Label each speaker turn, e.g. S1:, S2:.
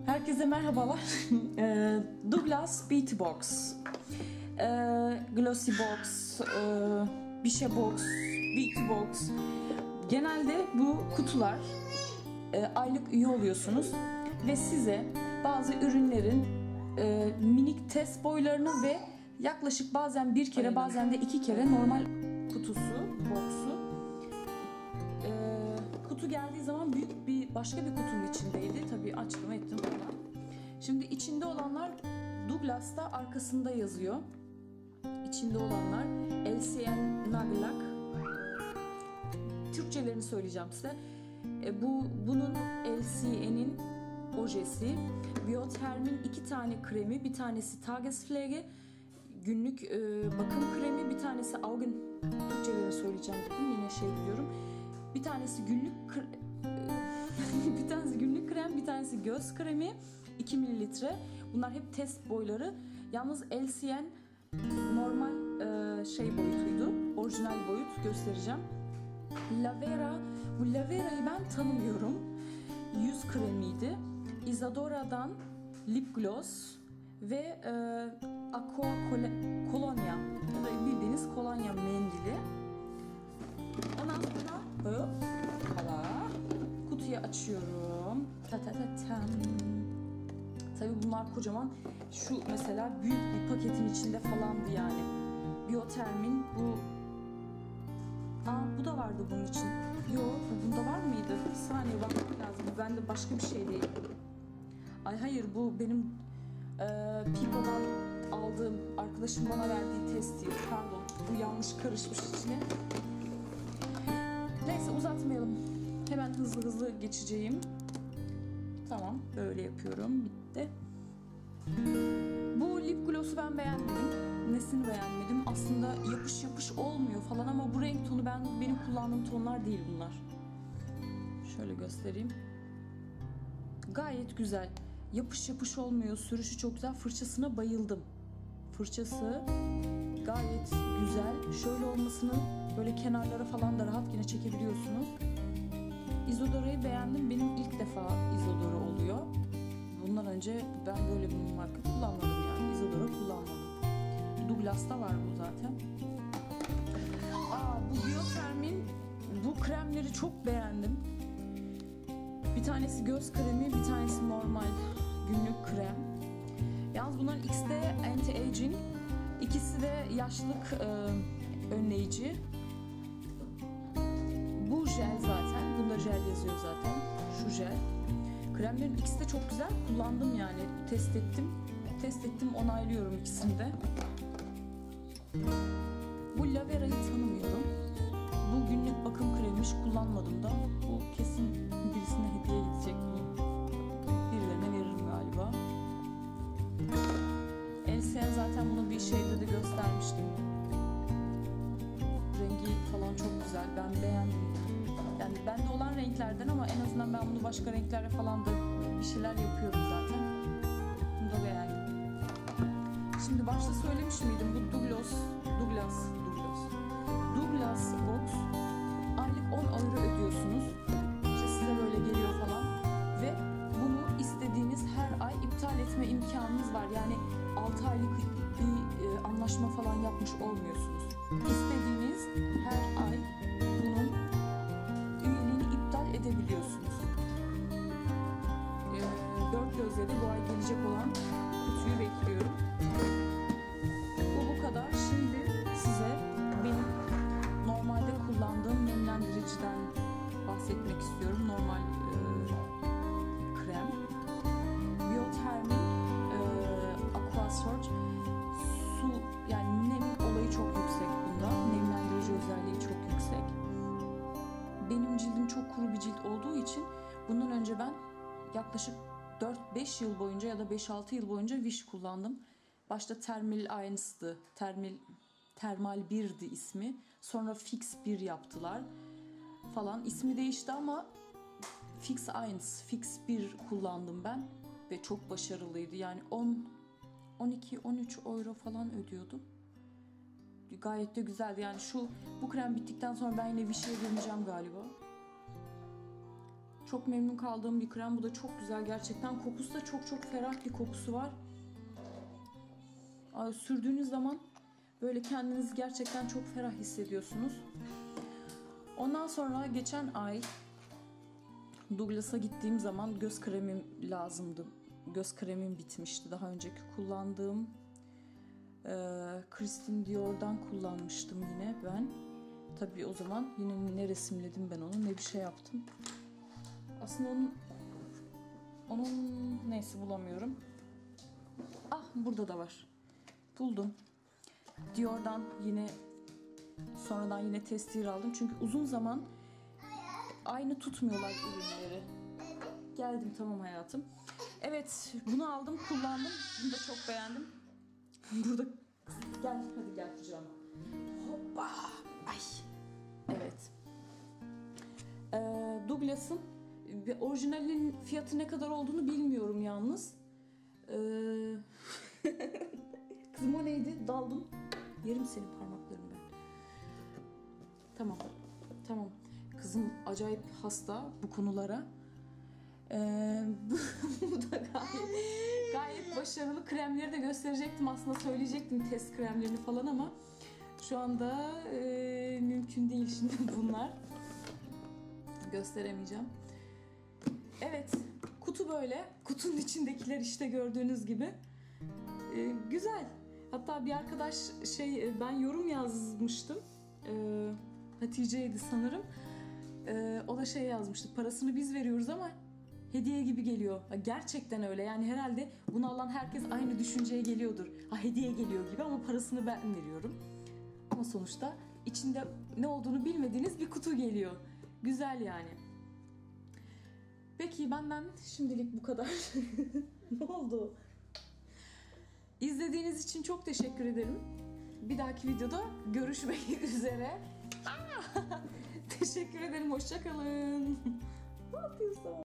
S1: Herkese merhabalar. Douglas Beauty Box, Glossy Box, Bişe Box, Beauty Box. Genelde bu kutular aylık üye oluyorsunuz ve size bazı ürünlerin minik test boylarını ve yaklaşık bazen bir kere bazen de iki kere normal kutusu, box'u. Kutu geldiği zaman büyük bir başka bir kutunun içindeydi. Tabii açtım ettim falan. Şimdi içinde olanlar Douglas'ta arkasında yazıyor. İçinde olanlar LCN Nagellack. Türkçelerini söyleyeceğim size. Bunun LCN'in ojesi, Biotherm'in 2 tane kremi, bir tanesi Tagespflege günlük bakım kremi, bir tanesi Augen, Türkçelerini söyleyeceğim dedim yine biliyorum. Bir tanesi günlük bir tanesi günlük krem, bir tanesi göz kremi, 2 mililitre. Bunlar hep test boyları. Yalnız LCN normal boyutuydu. Orijinal boyut göstereceğim. Lavera, bu Lavera'yı ben tanımıyorum. Yüz kremiydi. Isadora'dan lip gloss ve Aqua Colonia. Bu da bildiğiniz kolonya mendili. Ondan sonra kutuyu açıyorum. Tabii bunlar kocaman. Şu mesela büyük bir paketin içinde falandı yani. Biotherm'in bu da vardı bunun için. Yok, bunda var mıydı? Bir saniye bakmak lazım. Bende başka bir şey değil. Ay hayır, bu benim Pico'dan aldığım, arkadaşım bana verdiği test değil. Pardon, bu yanlış karışmış içine. Neyse uzatmayalım. Hemen hızlı geçeceğim. Tamam, böyle yapıyorum. Bitti. Bu lip gloss'u ben beğenmedim. Nesini beğenmedim? Aslında yapış yapış olmuyor falan ama bu renk tonu benim kullandığım tonlar değil bunlar. Şöyle göstereyim. Gayet güzel. Yapış yapış olmuyor. Sürüşü çok güzel. Fırçasına bayıldım. Fırçası gayet güzel. Şöyle olmasını böyle kenarlara falan da rahat yine çekebiliyorsunuz. Isadora'yı beğendim. Benim ilk defa Isadora oluyor. Bundan önce ben böyle bir marka kullanmadım yani. Isadora kullanmadım. Douglas'ta var bu zaten. Bu Biotherm'in bu kremleri çok beğendim. Bir tanesi göz kremi, bir tanesi normal günlük krem. Yalnız bunların ikisi de anti-aging, ikisi de yaşlılık önleyici. Bu jel zaten, bunda jel yazıyor zaten, şu jel. Kremlerin ikisi de çok güzel, kullandım yani, test ettim, onaylıyorum ikisini de. Bu Lavera'yı tanımıyorum. Bu günlük bakım kremi hiç kullanmadım da, bu kesin birisine hediye gidecek, birilerine veririm galiba. LCN zaten bunu bir şeyde de göstermiştim. Rengi falan çok güzel, ben beğendim. Yani bende olan renklerden ama en azından ben bunu başka renklerle falan da bir şeyler yapıyorum zaten. Bunu da beğendim. Şimdi başta söylemiş miydim, bu Douglas Box aylık 10 euro ödüyorsunuz. İşte size böyle geliyor falan ve bunu istediğiniz her ay iptal etme imkanınız var. Yani 6 aylık bir anlaşma falan yapmış olmuyorsunuz. İstediğiniz her ay bunun üyeliğini iptal edebiliyorsunuz. Dört gözle de bu ay gelecek olan kutuyu bekliyorum. Bu kadar. Şimdi size benim normalde kullandığım nemlendiriciden bahsetmek istiyorum. Normal krem. Biotherm'in Aqua Surge su, yani nem olayı çok yüksek bunda. Nemlendirici özelliği çok yüksek. Benim cildim çok kuru bir cilt olduğu için bundan önce ben yaklaşık 4-5 yıl boyunca ya da 5-6 yıl boyunca Wish kullandım. Başta Thermal 1'dı. Thermal 1'di ismi. Sonra Fix 1 yaptılar falan. İsmi değişti ama Fix 1 kullandım ben ve çok başarılıydı. Yani 12-13 euro falan ödüyordum. Gayet de güzeldi. Yani bu krem bittikten sonra ben yine Wish'e döneceğim galiba. Çok memnun kaldığım bir krem. Bu da çok güzel gerçekten. Kokusu da çok çok ferah bir kokusu var. Sürdüğünüz zaman böyle kendinizi gerçekten çok ferah hissediyorsunuz. Ondan sonra geçen ay Douglas'a gittiğim zaman göz kremim lazımdı. Göz kremim bitmişti. Daha önceki kullandığım Christian Dior'dan kullanmıştım yine ben. Tabii o zaman yine ne resimledim ben onu, ne bir şey yaptım. Aslında onun neyse bulamıyorum. Ah, burada da var. Buldum. Dior'dan yine sonradan yine testtir aldım. Çünkü uzun zaman aynı tutmuyorlar ürünleri. Geldim, tamam hayatım. Evet, bunu aldım, kullandım. Bunu da çok beğendim. Burada gel, hadi gel kucağıma. Hoppa. Ay. Evet. Douglas'ın orijinalinin fiyatı ne kadar olduğunu bilmiyorum yalnız. Kızım o neydi? Daldım. Yerim senin parmaklarını ben. Tamam. Tamam. Kızım acayip hasta bu konulara. Bu da gayet başarılı. Kremleri de gösterecektim aslında, söyleyecektim test kremlerini falan ama şu anda mümkün değil şimdi bunlar. Gösteremeyeceğim. Evet, kutu böyle. Kutunun içindekiler işte gördüğünüz gibi. Güzel. Hatta bir arkadaş ben yorum yazmıştım. Hatice'ydi sanırım. O da yazmıştı. Parasını biz veriyoruz ama hediye gibi geliyor. Gerçekten öyle. Yani herhalde bunu alan herkes aynı düşünceye geliyordur. Hediye geliyor gibi ama parasını ben veriyorum. Ama sonuçta içinde ne olduğunu bilmediğiniz bir kutu geliyor. Güzel yani. Peki benden şimdilik bu kadar. Ne oldu? İzlediğiniz için çok teşekkür ederim. Bir dahaki videoda görüşmek üzere. Teşekkür ederim. Hoşça kalın. Ne yapıyorsun?